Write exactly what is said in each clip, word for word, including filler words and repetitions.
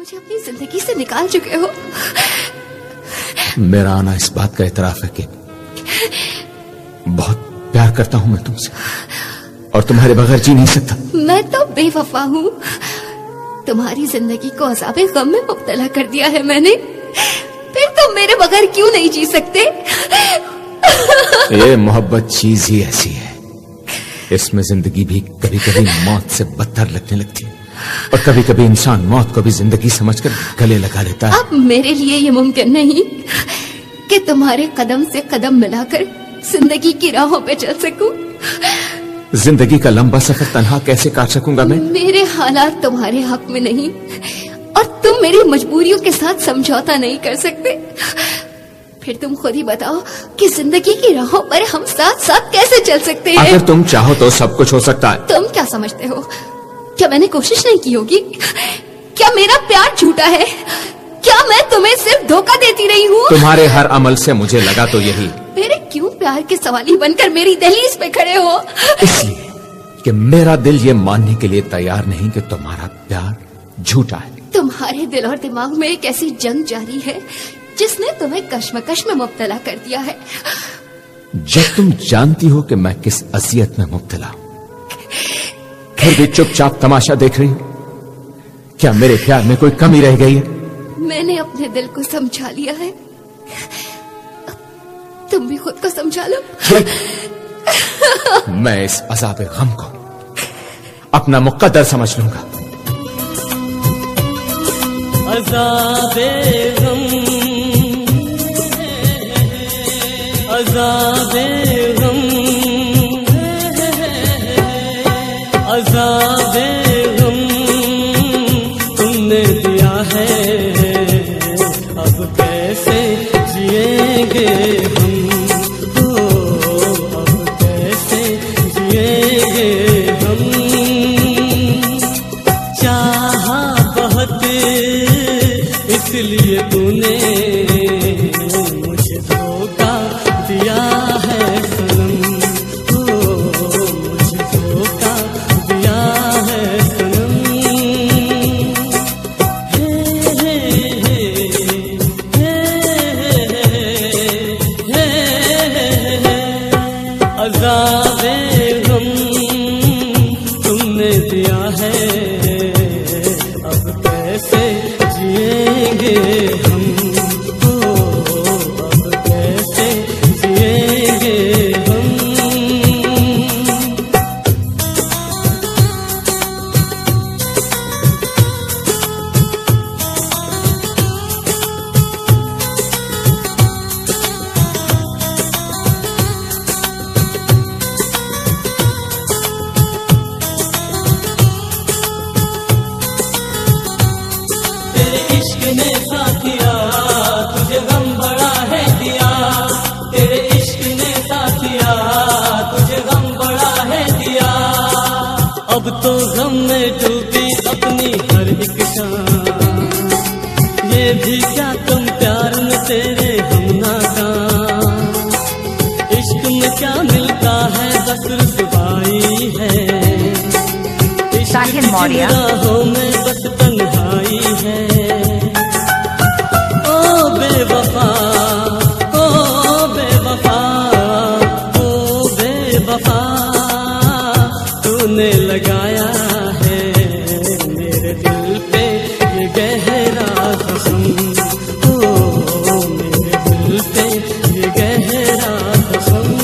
मुझे अपनी जिंदगी से निकाल चुके हो। मेरा आना इस बात का एतराफ है कि बहुत प्यार करता हूं मैं तुमसे और तुम्हारे बगैर जी नहीं सकता। मैं तो बेवफा हूँ। तुम्हारी जिंदगी को अज़ाबे गम में मुब्तला कर दिया है मैंने, फिर तुम मेरे बगैर क्यों नहीं जी सकते? ये मोहब्बत चीज ही ऐसी है, इसमें जिंदगी भी कभी कभी मौत से बदतर लगने लगती है और कभी कभी इंसान मौत को भी जिंदगी समझकर गले लगा लेता है। अब मेरे लिए ये मुमकिन नहीं कि तुम्हारे कदम से कदम मिलाकर जिंदगी की राहों पे चल सकूं। जिंदगी का लंबा सफर तन्हा कैसे काट सकूंगा मैं? मेरे हालात तुम्हारे हक में नहीं और तुम मेरी मजबूरियों के साथ समझौता नहीं कर सकते। फिर तुम खुद ही बताओ कि जिंदगी की राहों पर हम साथ साथ कैसे चल सकते हैं? अगर तुम चाहो तो सब कुछ हो सकता है। तुम क्या समझते हो? क्या मैंने कोशिश नहीं की होगी? क्या मेरा प्यार झूठा है? क्या मैं तुम्हें सिर्फ धोखा देती रही हूँ? तुम्हारे हर अमल से मुझे लगा तो यही। मेरे क्यों प्यार के सवाली बनकर मेरी दहलीज पे खड़े हो? इसलिए कि मेरा दिल ये मानने के लिए तैयार नहीं कि तुम्हारा प्यार झूठा है। तुम्हारे दिल और दिमाग में एक ऐसी जंग जारी है जिसने तुम्हें कश्मकश में मुब्तला कर दिया है। जब तुम जानती हो कि मैं किस अजियत में मुब्तला हूं, फिर भी चुपचाप तमाशा देख रही हो, क्या मेरे प्यार में कोई कमी रह गई है? मैंने अपने दिल को समझा लिया है, तुम भी खुद को समझा लो। मैं इस अज़ाबे गम को अपना मुक़द्दर समझ लूंगा। अज़ाबे गम, अज़ाबे गम, अज़ाबे गम तुमने दिया है, अब कैसे जिएंगे हम, हो अब कैसे जिएंगे हम। चाहा बहुत इसलिए तूने मुझे धोखा दिया है सनम, हो मुझे धोखा दिया है सनम। हे हे हे हे हे अज़ाबे गम तुमने दिया है, अब कैसे जिएंगे हम, हो अब कैसे जिएंगे हम। तेरे इश्क ने साथिया तुझे गम बड़ा है दिया, तेरे इश्क ने साथिया तुझे गम बड़ा है दिया। अब तो गम में डूबी अपनी हर एक शान, ये भी क्या तुम प्यार में तेरे हम नाकाम। इश्क में क्या मिलता है बस रुसवाई है, साहिल मौर्य राहों में बस तन्हाई है। ओ बेवफा, ओ बेवफा, ओ बेवफा तूने लगाया है मेरे दिल पे ये गहरा जख्म, ओ मेरे दिल पे ये गहरा जख्म।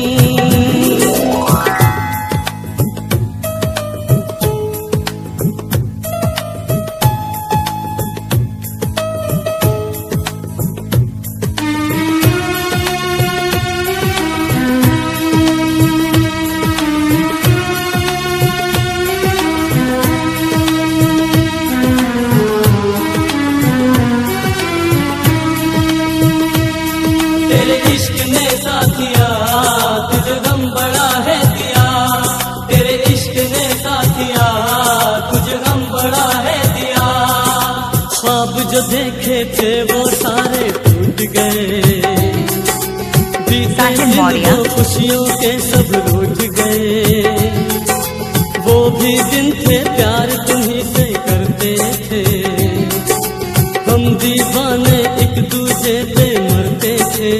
तेरे इश्क ने साथिया तुझे गम बड़ा है दिया, तेरे इश्क ने साथिया तुझे गम बड़ा है दिया। ख्वाब जो देखे थे वो सारे टूट गए, साहिल मौर्य खुशियों के सब रूठ गए। वो भी दिन थे प्यार तुम्हीं से करते थे, हम दीवाने एक दूजे पे मरते थे।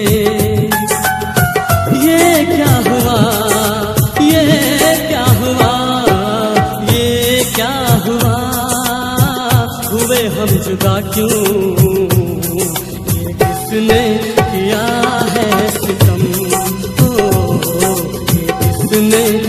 ये क्या हुआ, ये क्या हुआ, ये क्या हुआ, हुए हम जुदा क्यों, ये किसने किया है सितम, ओ ये किसने